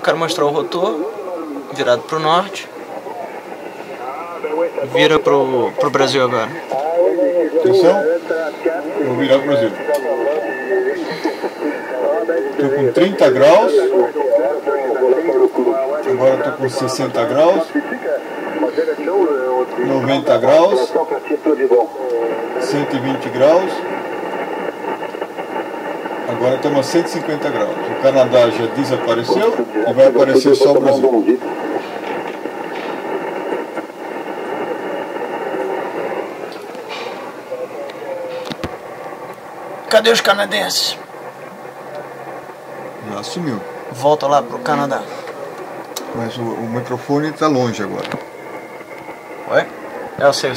quero mostrar o rotor virado pro norte. Vira pro Brasil agora. Atenção, vou virar pro Brasil. Estou com 30 graus. Agora estou com 60 graus. 90 graus. 120 graus. Agora estamos a 150 graus. O Canadá já desapareceu e vai aparecer só o Brasil. Cadê os canadenses? Já sumiu. Volta lá pro Canadá. Mas o microfone está longe agora. Ué? Eu sei.